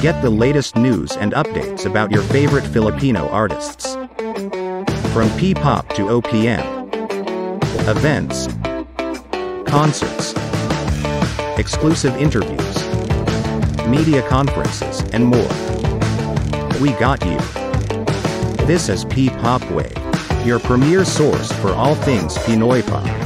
Get the latest news and updates about your favorite Filipino artists. From P-pop to OPM, events, concerts, exclusive interviews, media conferences, and more. We got you. This is P-pop Wave, your premier source for all things Pinoy pop.